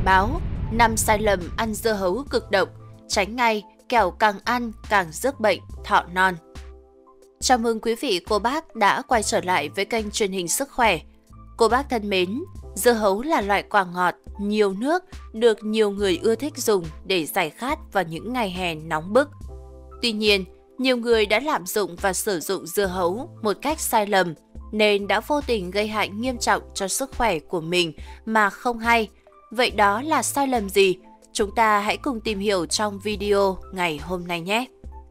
cảnh báo 5 sai lầm ăn dưa hấu cực độc, tránh ngay kẻo càng ăn càng rước bệnh, thọ non. Chào mừng quý vị cô bác đã quay trở lại với kênh truyền hình Sức khỏe. Cô bác thân mến, dưa hấu là loại quả ngọt, nhiều nước, được nhiều người ưa thích dùng để giải khát vào những ngày hè nóng bức. Tuy nhiên, nhiều người đã lạm dụng và sử dụng dưa hấu một cách sai lầm, nên đã vô tình gây hại nghiêm trọng cho sức khỏe của mình mà không hay. Vậy đó là sai lầm gì? Chúng ta hãy cùng tìm hiểu trong video ngày hôm nay nhé!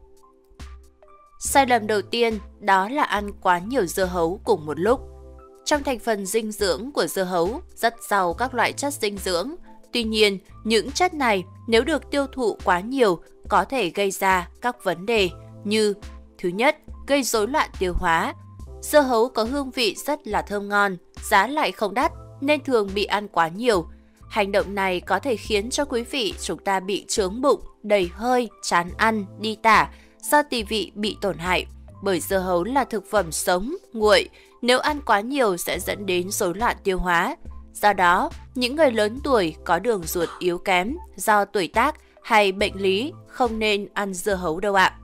Sai lầm đầu tiên đó là ăn quá nhiều dưa hấu cùng một lúc. Trong thành phần dinh dưỡng của dưa hấu rất giàu các loại chất dinh dưỡng. Tuy nhiên, những chất này nếu được tiêu thụ quá nhiều có thể gây ra các vấn đề như: thứ nhất, gây rối loạn tiêu hóa. Dưa hấu có hương vị rất là thơm ngon, giá lại không đắt nên thường bị ăn quá nhiều. Hành động này có thể khiến cho quý vị chúng ta bị chướng bụng, đầy hơi, chán ăn, đi tả, do tỳ vị bị tổn hại. Bởi dưa hấu là thực phẩm sống, nguội, nếu ăn quá nhiều sẽ dẫn đến rối loạn tiêu hóa. Do đó, những người lớn tuổi có đường ruột yếu kém do tuổi tác hay bệnh lý không nên ăn dưa hấu đâu ạ.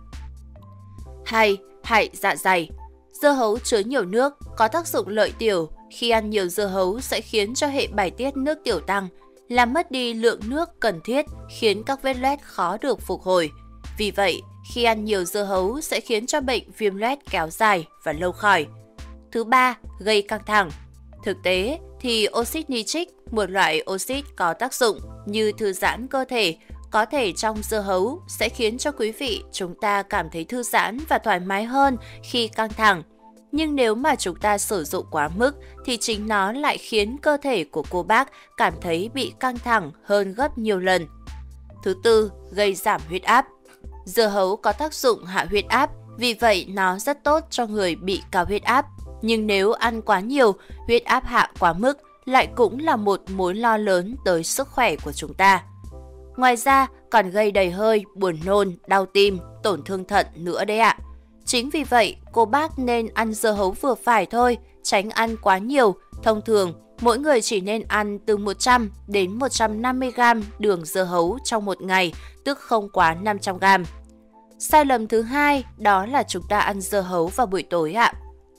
2. Hại dạ dày. Dưa hấu chứa nhiều nước, có tác dụng lợi tiểu. Khi ăn nhiều dưa hấu sẽ khiến cho hệ bài tiết nước tiểu tăng, làm mất đi lượng nước cần thiết, khiến các vết loét khó được phục hồi. Vì vậy, khi ăn nhiều dưa hấu sẽ khiến cho bệnh viêm loét kéo dài và lâu khỏi. Thứ ba, gây căng thẳng. Thực tế thì oxit nitric, một loại oxit có tác dụng như thư giãn cơ thể, có thể trong dưa hấu sẽ khiến cho quý vị chúng ta cảm thấy thư giãn và thoải mái hơn khi căng thẳng. Nhưng nếu mà chúng ta sử dụng quá mức thì chính nó lại khiến cơ thể của cô bác cảm thấy bị căng thẳng hơn gấp nhiều lần. Thứ tư, gây giảm huyết áp. Dưa hấu có tác dụng hạ huyết áp, vì vậy nó rất tốt cho người bị cao huyết áp. Nhưng nếu ăn quá nhiều, huyết áp hạ quá mức lại cũng là một mối lo lớn tới sức khỏe của chúng ta. Ngoài ra còn gây đầy hơi, buồn nôn, đau tim, tổn thương thận nữa đấy ạ. Chính vì vậy, cô bác nên ăn dưa hấu vừa phải thôi, tránh ăn quá nhiều. Thông thường, mỗi người chỉ nên ăn từ 100 đến 150 g đường dưa hấu trong một ngày, tức không quá 500 g. Sai lầm thứ hai đó là chúng ta ăn dưa hấu vào buổi tối ạ.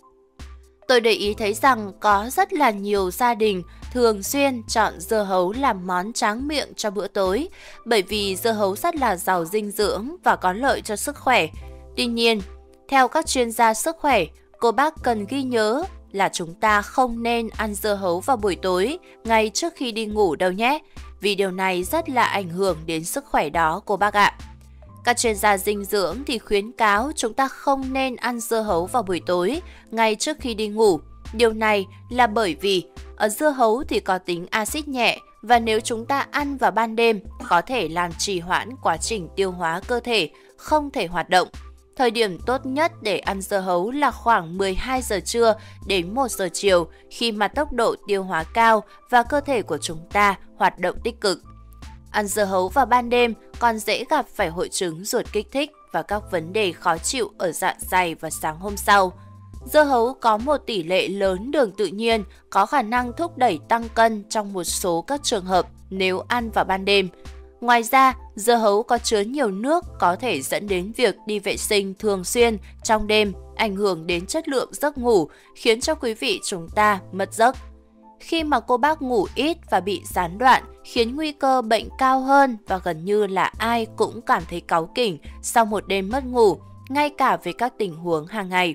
Tôi để ý thấy rằng có rất là nhiều gia đình thường xuyên chọn dưa hấu làm món tráng miệng cho bữa tối, bởi vì dưa hấu rất là giàu dinh dưỡng và có lợi cho sức khỏe. Tuy nhiên, theo các chuyên gia sức khỏe, cô bác cần ghi nhớ là chúng ta không nên ăn dưa hấu vào buổi tối ngay trước khi đi ngủ đâu nhé, vì điều này rất là ảnh hưởng đến sức khỏe đó cô bác ạ. Các chuyên gia dinh dưỡng thì khuyến cáo chúng ta không nên ăn dưa hấu vào buổi tối ngay trước khi đi ngủ. Điều này là bởi vì ở dưa hấu thì có tính axit nhẹ, và nếu chúng ta ăn vào ban đêm có thể làm trì hoãn quá trình tiêu hóa cơ thể, không thể hoạt động. Thời điểm tốt nhất để ăn dưa hấu là khoảng 12 giờ trưa đến 1 giờ chiều, khi mà tốc độ tiêu hóa cao và cơ thể của chúng ta hoạt động tích cực. Ăn dưa hấu vào ban đêm còn dễ gặp phải hội chứng ruột kích thích và các vấn đề khó chịu ở dạ dày vào sáng hôm sau. Dưa hấu có một tỷ lệ lớn đường tự nhiên, có khả năng thúc đẩy tăng cân trong một số các trường hợp nếu ăn vào ban đêm. Ngoài ra, dưa hấu có chứa nhiều nước có thể dẫn đến việc đi vệ sinh thường xuyên trong đêm, ảnh hưởng đến chất lượng giấc ngủ, khiến cho quý vị chúng ta mất giấc. Khi mà cô bác ngủ ít và bị gián đoạn khiến nguy cơ bệnh cao hơn, và gần như là ai cũng cảm thấy cáu kỉnh sau một đêm mất ngủ, ngay cả về các tình huống hàng ngày.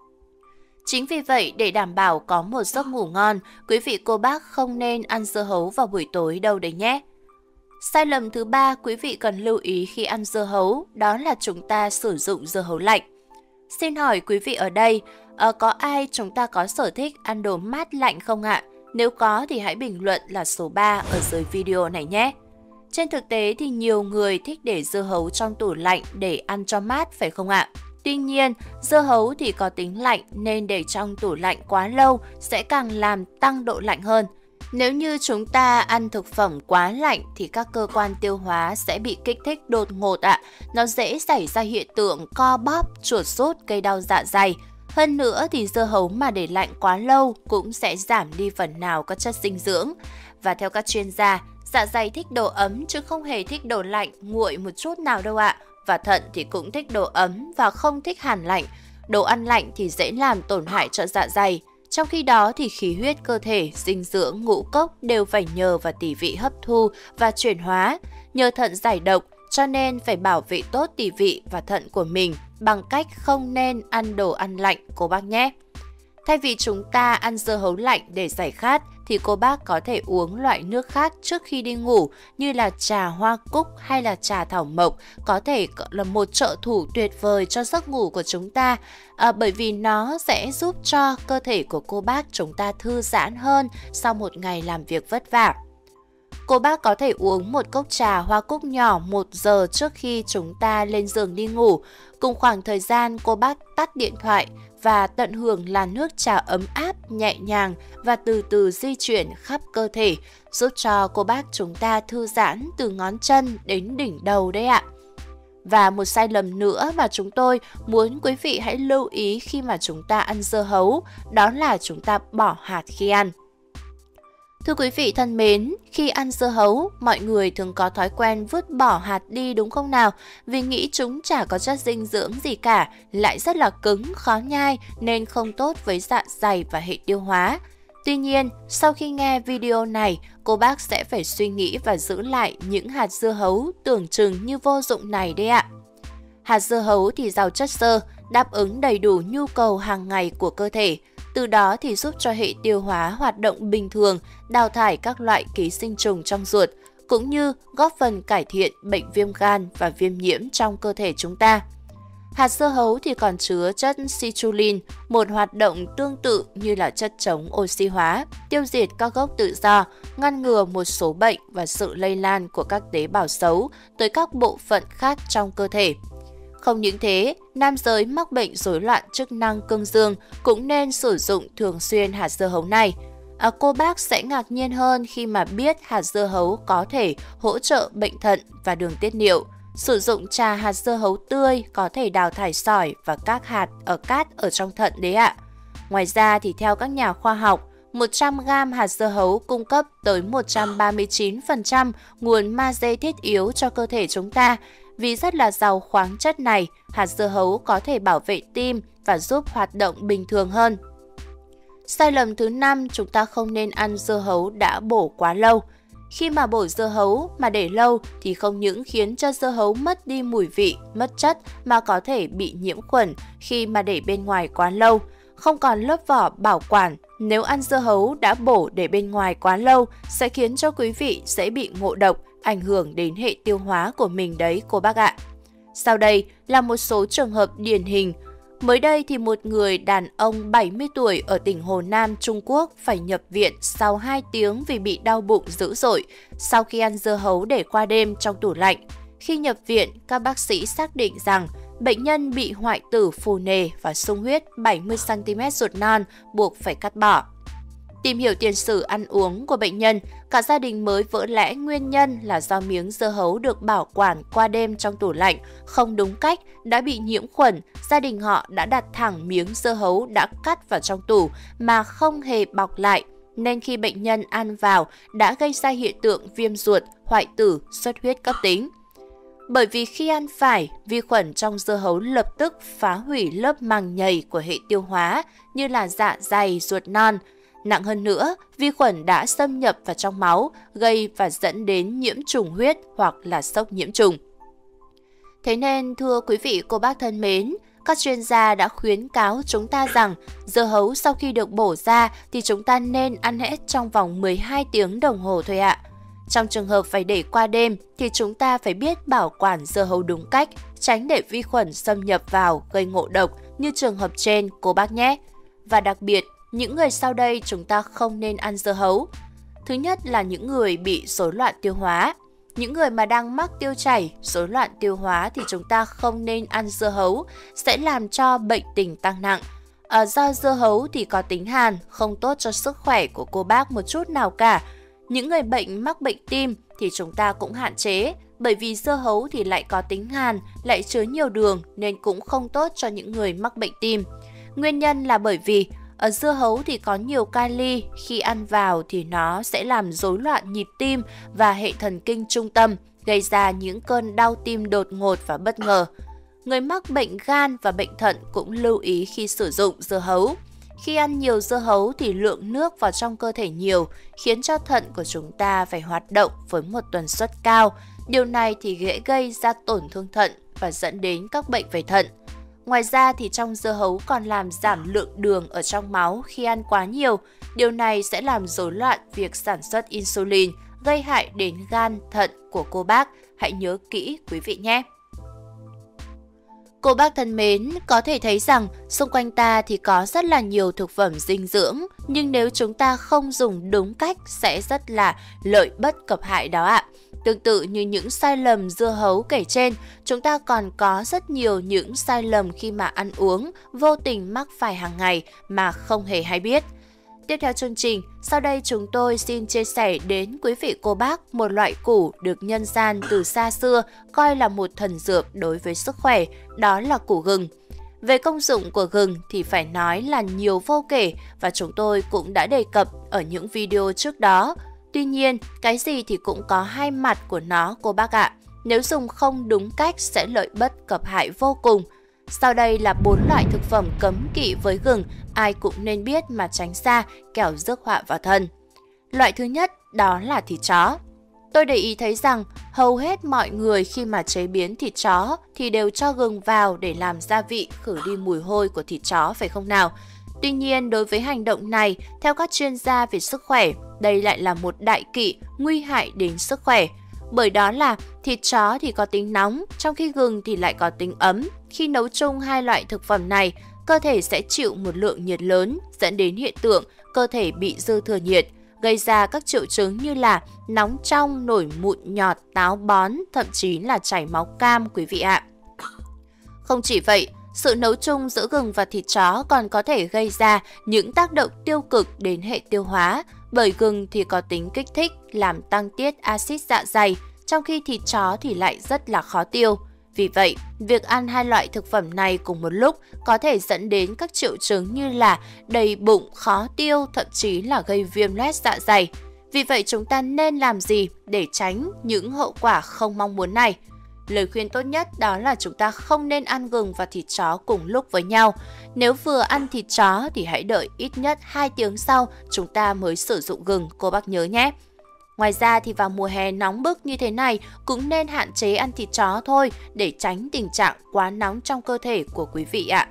Chính vì vậy, để đảm bảo có một giấc ngủ ngon, quý vị cô bác không nên ăn dưa hấu vào buổi tối đâu đấy nhé. Sai lầm thứ ba quý vị cần lưu ý khi ăn dưa hấu, đó là chúng ta sử dụng dưa hấu lạnh. Xin hỏi quý vị ở đây, có ai chúng ta có sở thích ăn đồ mát lạnh không ạ? Nếu có thì hãy bình luận là số 3 ở dưới video này nhé. Trên thực tế thì nhiều người thích để dưa hấu trong tủ lạnh để ăn cho mát phải không ạ? Tuy nhiên, dưa hấu thì có tính lạnh nên để trong tủ lạnh quá lâu sẽ càng làm tăng độ lạnh hơn. Nếu như chúng ta ăn thực phẩm quá lạnh thì các cơ quan tiêu hóa sẽ bị kích thích đột ngột ạ. Nó dễ xảy ra hiện tượng co bóp, chuột rút, gây đau dạ dày. Hơn nữa thì dưa hấu mà để lạnh quá lâu cũng sẽ giảm đi phần nào các chất dinh dưỡng. Và theo các chuyên gia, Dạ dày thích đồ ấm chứ không hề thích đồ lạnh, nguội một chút nào đâu ạ. Và thận thì cũng thích đồ ấm và không thích hàn lạnh. Đồ ăn lạnh thì dễ làm tổn hại cho dạ dày. Trong khi đó thì khí huyết cơ thể, dinh dưỡng, ngũ cốc đều phải nhờ vào tỳ vị hấp thu và chuyển hóa. Nhờ thận giải độc cho nên phải bảo vệ tốt tỳ vị và thận của mình bằng cách không nên ăn đồ ăn lạnh cô bác nhé. Thay vì chúng ta ăn dưa hấu lạnh để giải khát thì cô bác có thể uống loại nước khác trước khi đi ngủ như là trà hoa cúc hay là trà thảo mộc, có thể là một trợ thủ tuyệt vời cho giấc ngủ của chúng ta, bởi vì nó sẽ giúp cho cơ thể của cô bác chúng ta thư giãn hơn sau một ngày làm việc vất vả. Cô bác có thể uống một cốc trà hoa cúc nhỏ 1 giờ trước khi chúng ta lên giường đi ngủ. Cùng khoảng thời gian cô bác tắt điện thoại và tận hưởng làn nước trà ấm áp, nhẹ nhàng và từ từ di chuyển khắp cơ thể, giúp cho cô bác chúng ta thư giãn từ ngón chân đến đỉnh đầu đấy ạ. Và một sai lầm nữa mà chúng tôi muốn quý vị hãy lưu ý khi mà chúng ta ăn dưa hấu, đó là chúng ta bỏ hạt khi ăn. Thưa quý vị thân mến, khi ăn dưa hấu, mọi người thường có thói quen vứt bỏ hạt đi đúng không nào? Vì nghĩ chúng chả có chất dinh dưỡng gì cả, lại rất là cứng, khó nhai nên không tốt với dạ dày và hệ tiêu hóa. Tuy nhiên, sau khi nghe video này, cô bác sẽ phải suy nghĩ và giữ lại những hạt dưa hấu tưởng chừng như vô dụng này đấy ạ. Hạt dưa hấu thì giàu chất xơ, đáp ứng đầy đủ nhu cầu hàng ngày của cơ thể. Từ đó thì giúp cho hệ tiêu hóa hoạt động bình thường, đào thải các loại ký sinh trùng trong ruột, cũng như góp phần cải thiện bệnh viêm gan và viêm nhiễm trong cơ thể chúng ta. Hạt dưa hấu thì còn chứa chất citrulline, một hoạt động tương tự như là chất chống oxy hóa, tiêu diệt các gốc tự do, ngăn ngừa một số bệnh và sự lây lan của các tế bào xấu tới các bộ phận khác trong cơ thể. Không những thế, nam giới mắc bệnh rối loạn chức năng cương dương cũng nên sử dụng thường xuyên hạt dưa hấu này. Cô bác sẽ ngạc nhiên hơn khi mà biết hạt dưa hấu có thể hỗ trợ bệnh thận và đường tiết niệu. Sử dụng trà hạt dưa hấu tươi có thể đào thải sỏi và các hạt cát ở trong thận đấy ạ. Ngoài ra thì theo các nhà khoa học, 100g hạt dưa hấu cung cấp tới 139% nguồn magie thiết yếu cho cơ thể chúng ta. Vì rất là giàu khoáng chất này, hạt dưa hấu có thể bảo vệ tim và giúp hoạt động bình thường hơn. Sai lầm thứ 5, chúng ta không nên ăn dưa hấu đã bổ quá lâu. Khi mà bổ dưa hấu mà để lâu thì không những khiến cho dưa hấu mất đi mùi vị, mất chất mà có thể bị nhiễm khuẩn khi mà để bên ngoài quá lâu, không còn lớp vỏ bảo quản. Nếu ăn dưa hấu đã bổ để bên ngoài quá lâu sẽ khiến cho quý vị dễ bị ngộ độc, ảnh hưởng đến hệ tiêu hóa của mình đấy cô bác ạ. Sau đây là một số trường hợp điển hình. Mới đây thì một người đàn ông 70 tuổi ở tỉnh Hồ Nam, Trung Quốc phải nhập viện sau 2 tiếng vì bị đau bụng dữ dội sau khi ăn dưa hấu để qua đêm trong tủ lạnh. Khi nhập viện, các bác sĩ xác định rằng bệnh nhân bị hoại tử phù nề và sung huyết 70cm ruột non, buộc phải cắt bỏ. Tìm hiểu tiền sử ăn uống của bệnh nhân, cả gia đình mới vỡ lẽ nguyên nhân là do miếng dưa hấu được bảo quản qua đêm trong tủ lạnh không đúng cách đã bị nhiễm khuẩn. Gia đình họ đã đặt thẳng miếng dưa hấu đã cắt vào trong tủ mà không hề bọc lại, nên khi bệnh nhân ăn vào đã gây ra hiện tượng viêm ruột, hoại tử, xuất huyết cấp tính. Bởi vì khi ăn phải, vi khuẩn trong dưa hấu lập tức phá hủy lớp màng nhầy của hệ tiêu hóa như là dạ dày, ruột non. Nặng hơn nữa, vi khuẩn đã xâm nhập vào trong máu, gây và dẫn đến nhiễm trùng huyết hoặc là sốc nhiễm trùng. Thế nên, thưa quý vị cô bác thân mến, các chuyên gia đã khuyến cáo chúng ta rằng dưa hấu sau khi được bổ ra thì chúng ta nên ăn hết trong vòng 12 tiếng đồng hồ thôi ạ. Trong trường hợp phải để qua đêm thì chúng ta phải biết bảo quản dưa hấu đúng cách, tránh để vi khuẩn xâm nhập vào gây ngộ độc như trường hợp trên cô bác nhé. Và đặc biệt, những người sau đây chúng ta không nên ăn dưa hấu. Thứ nhất là những người bị rối loạn tiêu hóa. Những người mà đang mắc tiêu chảy, rối loạn tiêu hóa thì chúng ta không nên ăn dưa hấu, sẽ làm cho bệnh tình tăng nặng. Do dưa hấu thì có tính hàn, không tốt cho sức khỏe của cô bác một chút nào cả. Những người mắc bệnh tim thì chúng ta cũng hạn chế, bởi vì dưa hấu thì lại có tính hàn, lại chứa nhiều đường nên cũng không tốt cho những người mắc bệnh tim. Nguyên nhân là bởi vì Ở dưa hấu thì có nhiều kali, khi ăn vào thì nó sẽ làm rối loạn nhịp tim và hệ thần kinh trung tâm, gây ra những cơn đau tim đột ngột và bất ngờ. Người mắc bệnh gan và bệnh thận cũng lưu ý khi sử dụng dưa hấu. Khi ăn nhiều dưa hấu thì lượng nước vào trong cơ thể nhiều, khiến cho thận của chúng ta phải hoạt động với một tần suất cao. Điều này thì dễ gây ra tổn thương thận và dẫn đến các bệnh về thận. Ngoài ra thì trong dưa hấu còn làm giảm lượng đường ở trong máu khi ăn quá nhiều. Điều này sẽ làm rối loạn việc sản xuất insulin, gây hại đến gan, thận của cô bác. Hãy nhớ kỹ quý vị nhé! Cô bác thân mến, có thể thấy rằng xung quanh ta thì có rất là nhiều thực phẩm dinh dưỡng, nhưng nếu chúng ta không dùng đúng cách sẽ rất là lợi bất cập hại đó ạ. Tương tự như những sai lầm dưa hấu kể trên, chúng ta còn có rất nhiều những sai lầm khi mà ăn uống, vô tình mắc phải hàng ngày mà không hề hay biết. Tiếp theo chương trình, sau đây chúng tôi xin chia sẻ đến quý vị cô bác một loại củ được nhân gian từ xa xưa coi là một thần dược đối với sức khỏe, đó là củ gừng. Về công dụng của gừng thì phải nói là nhiều vô kể và chúng tôi cũng đã đề cập ở những video trước đó. Tuy nhiên, cái gì thì cũng có hai mặt của nó cô bác ạ. Nếu dùng không đúng cách sẽ lợi bất cập hại vô cùng. Sau đây là 4 loại thực phẩm cấm kỵ với gừng, ai cũng nên biết mà tránh xa, kẻo rước họa vào thân. Loại thứ nhất đó là thịt chó. Tôi để ý thấy rằng hầu hết mọi người khi mà chế biến thịt chó thì đều cho gừng vào để làm gia vị khử đi mùi hôi của thịt chó phải không nào? Tuy nhiên, đối với hành động này, theo các chuyên gia về sức khỏe, đây lại là một đại kỵ nguy hại đến sức khỏe. Bởi đó là thịt chó thì có tính nóng, trong khi gừng thì lại có tính ấm. Khi nấu chung hai loại thực phẩm này, cơ thể sẽ chịu một lượng nhiệt lớn, dẫn đến hiện tượng cơ thể bị dư thừa nhiệt, gây ra các triệu chứng như là nóng trong, nổi mụn nhọt, táo bón, thậm chí là chảy máu cam quý vị ạ. Không chỉ vậy, sự nấu chung giữa gừng và thịt chó còn có thể gây ra những tác động tiêu cực đến hệ tiêu hóa, bởi gừng thì có tính kích thích, làm tăng tiết axit dạ dày, trong khi thịt chó thì lại rất là khó tiêu. Vì vậy, việc ăn hai loại thực phẩm này cùng một lúc có thể dẫn đến các triệu chứng như là đầy bụng, khó tiêu, thậm chí là gây viêm loét dạ dày. Vì vậy, chúng ta nên làm gì để tránh những hậu quả không mong muốn này? Lời khuyên tốt nhất đó là chúng ta không nên ăn gừng và thịt chó cùng lúc với nhau. Nếu vừa ăn thịt chó thì hãy đợi ít nhất 2 tiếng sau chúng ta mới sử dụng gừng, cô bác nhớ nhé. Ngoài ra thì vào mùa hè nóng bức như thế này cũng nên hạn chế ăn thịt chó thôi để tránh tình trạng quá nóng trong cơ thể của quý vị ạ.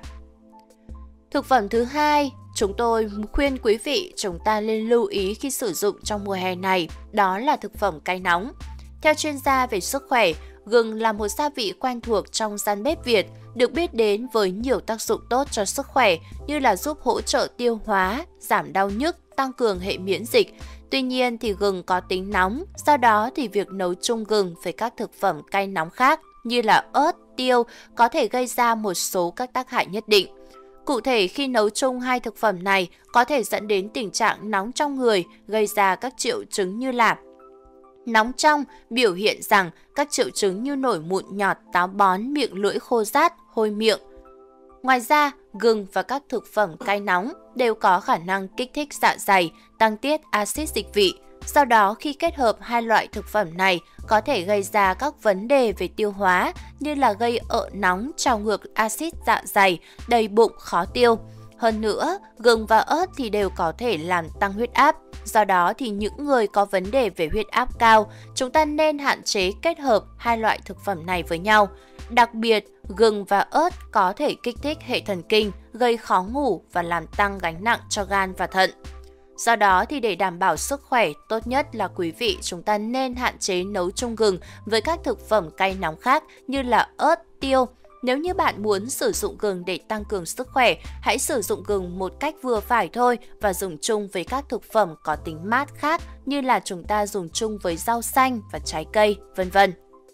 Thực phẩm thứ hai, chúng tôi khuyên quý vị chúng ta nên lưu ý khi sử dụng trong mùa hè này, đó là thực phẩm cay nóng. Theo chuyên gia về sức khỏe, gừng là một gia vị quen thuộc trong gian bếp Việt, được biết đến với nhiều tác dụng tốt cho sức khỏe như là giúp hỗ trợ tiêu hóa, giảm đau nhức, tăng cường hệ miễn dịch. Tuy nhiên thì gừng có tính nóng, do đó thì việc nấu chung gừng với các thực phẩm cay nóng khác như là ớt, tiêu có thể gây ra một số các tác hại nhất định. Cụ thể, khi nấu chung hai thực phẩm này có thể dẫn đến tình trạng nóng trong người, gây ra các triệu chứng như là nóng trong, biểu hiện rằng các triệu chứng như nổi mụn nhọt, táo bón, miệng lưỡi khô rát, hôi miệng. Ngoài ra, gừng và các thực phẩm cay nóng đều có khả năng kích thích dạ dày, tăng tiết axit dịch vị. Sau đó, khi kết hợp hai loại thực phẩm này có thể gây ra các vấn đề về tiêu hóa như là gây ợ nóng, trào ngược axit dạ dày, đầy bụng, khó tiêu. Hơn nữa, gừng và ớt thì đều có thể làm tăng huyết áp. Do đó thì những người có vấn đề về huyết áp cao, chúng ta nên hạn chế kết hợp hai loại thực phẩm này với nhau. Đặc biệt, gừng và ớt có thể kích thích hệ thần kinh, gây khó ngủ và làm tăng gánh nặng cho gan và thận. Do đó thì để đảm bảo sức khỏe, tốt nhất là quý vị chúng ta nên hạn chế nấu chung gừng với các thực phẩm cay nóng khác như là ớt, tiêu. Nếu như bạn muốn sử dụng gừng để tăng cường sức khỏe, hãy sử dụng gừng một cách vừa phải thôi và dùng chung với các thực phẩm có tính mát khác như là chúng ta dùng chung với rau xanh và trái cây, vân vân.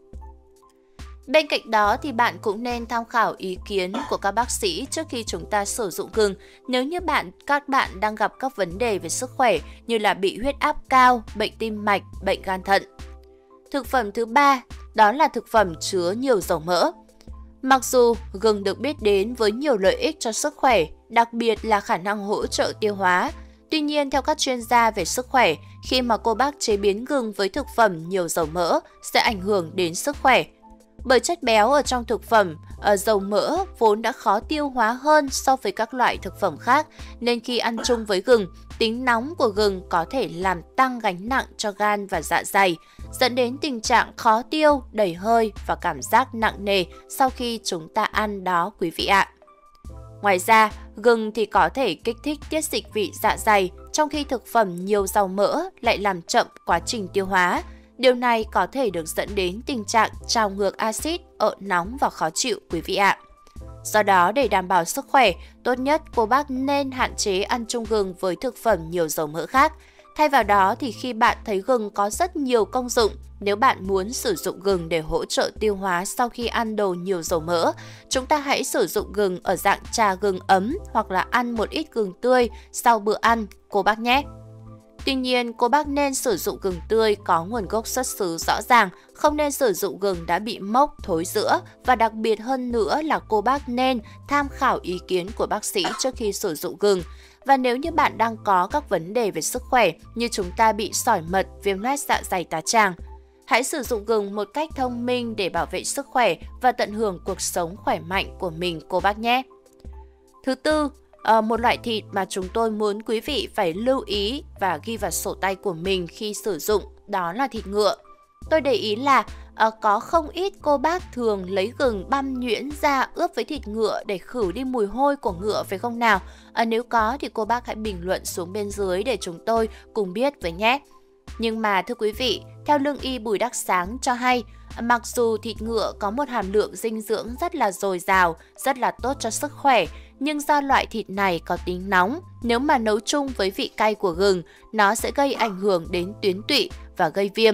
Bên cạnh đó thì bạn cũng nên tham khảo ý kiến của các bác sĩ trước khi chúng ta sử dụng gừng nếu như các bạn đang gặp các vấn đề về sức khỏe như là bị huyết áp cao, bệnh tim mạch, bệnh gan thận. Thực phẩm thứ ba, đó là thực phẩm chứa nhiều dầu mỡ. Mặc dù gừng được biết đến với nhiều lợi ích cho sức khỏe, đặc biệt là khả năng hỗ trợ tiêu hóa, tuy nhiên theo các chuyên gia về sức khỏe, khi mà cô bác chế biến gừng với thực phẩm nhiều dầu mỡ sẽ ảnh hưởng đến sức khỏe. Bởi chất béo ở trong thực phẩm, dầu mỡ vốn đã khó tiêu hóa hơn so với các loại thực phẩm khác, nên khi ăn chung với gừng, tính nóng của gừng có thể làm tăng gánh nặng cho gan và dạ dày, dẫn đến tình trạng khó tiêu, đầy hơi và cảm giác nặng nề sau khi chúng ta ăn đó quý vị ạ. Ngoài ra, gừng thì có thể kích thích tiết dịch vị dạ dày, trong khi thực phẩm nhiều dầu mỡ lại làm chậm quá trình tiêu hóa. Điều này có thể được dẫn đến tình trạng trào ngược axit, ợ nóng và khó chịu quý vị ạ. Do đó, để đảm bảo sức khỏe, tốt nhất cô bác nên hạn chế ăn chung gừng với thực phẩm nhiều dầu mỡ khác. Thay vào đó thì khi bạn thấy gừng có rất nhiều công dụng, nếu bạn muốn sử dụng gừng để hỗ trợ tiêu hóa sau khi ăn đồ nhiều dầu mỡ, chúng ta hãy sử dụng gừng ở dạng trà gừng ấm hoặc là ăn một ít gừng tươi sau bữa ăn cô bác nhé. Tuy nhiên, cô bác nên sử dụng gừng tươi có nguồn gốc xuất xứ rõ ràng, không nên sử dụng gừng đã bị mốc, thối rữa và đặc biệt hơn nữa là cô bác nên tham khảo ý kiến của bác sĩ trước khi sử dụng gừng. Và nếu như bạn đang có các vấn đề về sức khỏe như chúng ta bị sỏi mật, viêm loét dạ dày tá tràng, hãy sử dụng gừng một cách thông minh để bảo vệ sức khỏe và tận hưởng cuộc sống khỏe mạnh của mình cô bác nhé. Thứ tư, một loại thịt mà chúng tôi muốn quý vị phải lưu ý và ghi vào sổ tay của mình khi sử dụng đó là thịt ngựa. Tôi để ý là có không ít cô bác thường lấy gừng băm nhuyễn ra ướp với thịt ngựa để khử đi mùi hôi của ngựa phải không nào? Nếu có thì cô bác hãy bình luận xuống bên dưới để chúng tôi cùng biết với nhé. Nhưng mà thưa quý vị, theo lương y Bùi Đắc Sáng cho hay, mặc dù thịt ngựa có một hàm lượng dinh dưỡng rất là dồi dào, rất là tốt cho sức khỏe, nhưng do loại thịt này có tính nóng, nếu mà nấu chung với vị cay của gừng, nó sẽ gây ảnh hưởng đến tuyến tụy và gây viêm.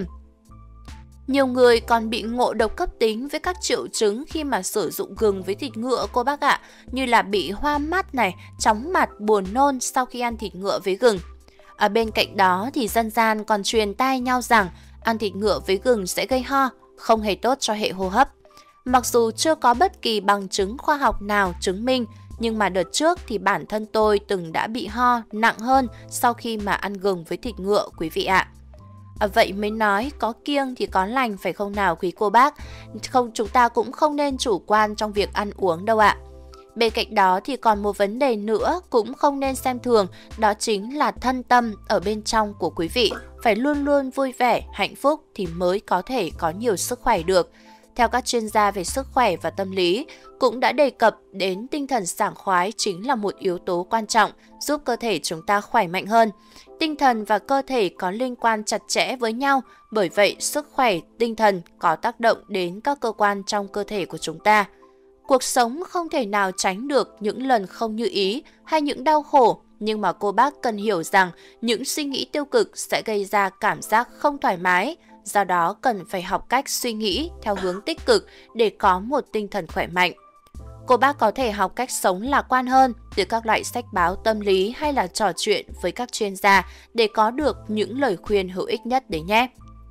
Nhiều người còn bị ngộ độc cấp tính với các triệu chứng khi mà sử dụng gừng với thịt ngựa cô bác ạ, như là bị hoa mắt này, chóng mặt, buồn nôn sau khi ăn thịt ngựa với gừng. Ở bên cạnh đó thì dân gian còn truyền tai nhau rằng ăn thịt ngựa với gừng sẽ gây ho, không hề tốt cho hệ hô hấp. Mặc dù chưa có bất kỳ bằng chứng khoa học nào chứng minh, nhưng mà đợt trước thì bản thân tôi từng đã bị ho nặng hơn sau khi mà ăn gừng với thịt ngựa quý vị ạ. Vậy mới nói có kiêng thì có lành phải không nào quý cô bác? Không, chúng ta cũng không nên chủ quan trong việc ăn uống đâu ạ. Bên cạnh đó thì còn một vấn đề nữa cũng không nên xem thường, đó chính là thân tâm ở bên trong của quý vị. Phải luôn luôn vui vẻ, hạnh phúc thì mới có thể có nhiều sức khỏe được. Theo các chuyên gia về sức khỏe và tâm lý, cũng đã đề cập đến tinh thần sảng khoái chính là một yếu tố quan trọng giúp cơ thể chúng ta khỏe mạnh hơn. Tinh thần và cơ thể có liên quan chặt chẽ với nhau, bởi vậy sức khỏe tinh thần có tác động đến các cơ quan trong cơ thể của chúng ta. Cuộc sống không thể nào tránh được những lần không như ý hay những đau khổ, nhưng mà cô bác cần hiểu rằng những suy nghĩ tiêu cực sẽ gây ra cảm giác không thoải mái. Do đó cần phải học cách suy nghĩ theo hướng tích cực để có một tinh thần khỏe mạnh. Cô bác có thể học cách sống lạc quan hơn từ các loại sách báo tâm lý hay là trò chuyện với các chuyên gia để có được những lời khuyên hữu ích nhất đấy nhé.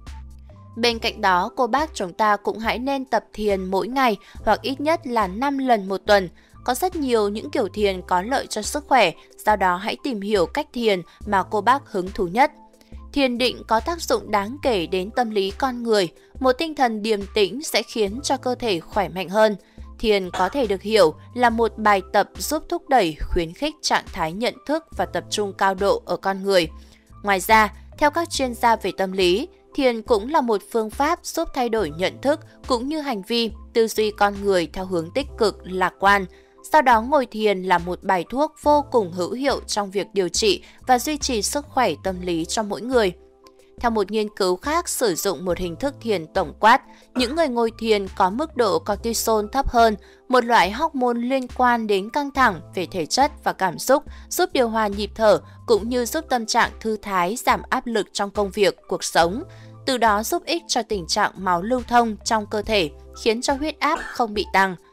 Bên cạnh đó, cô bác chúng ta cũng hãy nên tập thiền mỗi ngày hoặc ít nhất là 5 lần một tuần. Có rất nhiều những kiểu thiền có lợi cho sức khỏe, do đó hãy tìm hiểu cách thiền mà cô bác hứng thú nhất. Thiền định có tác dụng đáng kể đến tâm lý con người, một tinh thần điềm tĩnh sẽ khiến cho cơ thể khỏe mạnh hơn. Thiền có thể được hiểu là một bài tập giúp thúc đẩy, khuyến khích trạng thái nhận thức và tập trung cao độ ở con người. Ngoài ra, theo các chuyên gia về tâm lý, thiền cũng là một phương pháp giúp thay đổi nhận thức cũng như hành vi, tư duy con người theo hướng tích cực, lạc quan. Sau đó ngồi thiền là một bài thuốc vô cùng hữu hiệu trong việc điều trị và duy trì sức khỏe tâm lý cho mỗi người. Theo một nghiên cứu khác sử dụng một hình thức thiền tổng quát, những người ngồi thiền có mức độ cortisol thấp hơn, một loại hormone liên quan đến căng thẳng về thể chất và cảm xúc, giúp điều hòa nhịp thở cũng như giúp tâm trạng thư thái, giảm áp lực trong công việc, cuộc sống. Từ đó giúp ích cho tình trạng máu lưu thông trong cơ thể, khiến cho huyết áp không bị tăng.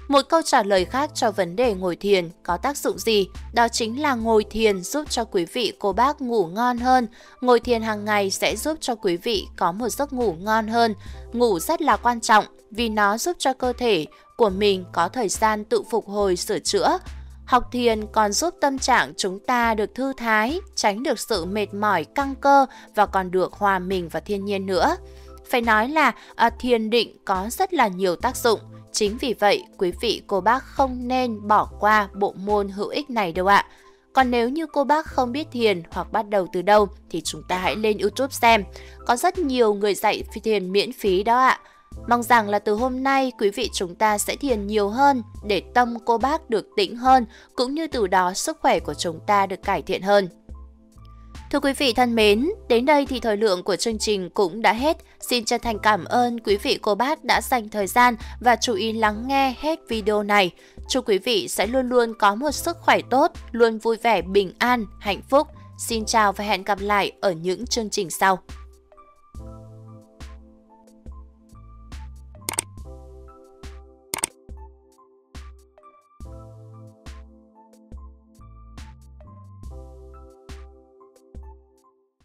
Một câu trả lời khác cho vấn đề ngồi thiền có tác dụng gì? Đó chính là ngồi thiền giúp cho quý vị cô bác ngủ ngon hơn. Ngồi thiền hàng ngày sẽ giúp cho quý vị có một giấc ngủ ngon hơn. Ngủ rất là quan trọng vì nó giúp cho cơ thể của mình có thời gian tự phục hồi sửa chữa. Học thiền còn giúp tâm trạng chúng ta được thư thái, tránh được sự mệt mỏi căng cơ và còn được hòa mình vào thiên nhiên nữa. Phải nói là thiền định có rất là nhiều tác dụng. Chính vì vậy, quý vị cô bác không nên bỏ qua bộ môn hữu ích này đâu ạ. Còn nếu như cô bác không biết thiền hoặc bắt đầu từ đâu thì chúng ta hãy lên YouTube xem. Có rất nhiều người dạy thiền miễn phí đó ạ. Mong rằng là từ hôm nay quý vị chúng ta sẽ thiền nhiều hơn để tâm cô bác được tĩnh hơn, cũng như từ đó sức khỏe của chúng ta được cải thiện hơn. Thưa quý vị thân mến, đến đây thì thời lượng của chương trình cũng đã hết. Xin chân thành cảm ơn quý vị cô bác đã dành thời gian và chú ý lắng nghe hết video này. Chúc quý vị sẽ luôn luôn có một sức khỏe tốt, luôn vui vẻ, bình an, hạnh phúc. Xin chào và hẹn gặp lại ở những chương trình sau.